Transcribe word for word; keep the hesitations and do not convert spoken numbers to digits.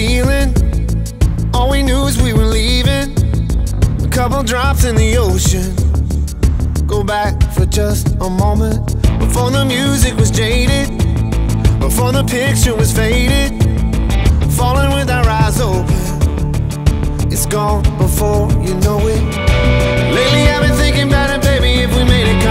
feeling. All we knew is we were leaving. A couple drops in the ocean. Go back for just a moment. Before the music was jaded, before the picture was faded, falling with our eyes open. It's gone before you know it. Lately I've been thinking about it, baby, if we made it